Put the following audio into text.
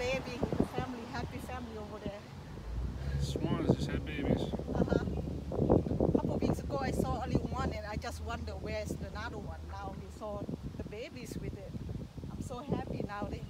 baby, family, happy family over there. Swans just had babies. Uh-huh. A couple weeks ago I saw only one and I just wonder where's another one. Now we saw the babies with it. I'm so happy now they